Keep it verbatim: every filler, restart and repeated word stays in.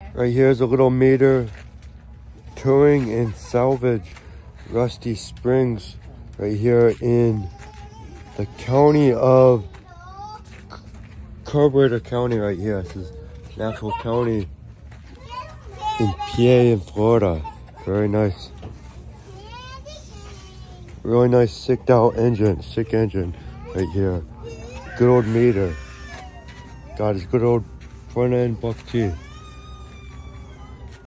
Right here is a little meter. Touring and salvage Rusty Springs. Right here in the county of Carburetor County right here. This is an actual county in P A in Florida. Very nice. Really nice sicked out engine, sick engine right here. Good old meter. Got his good old front end buck teeth.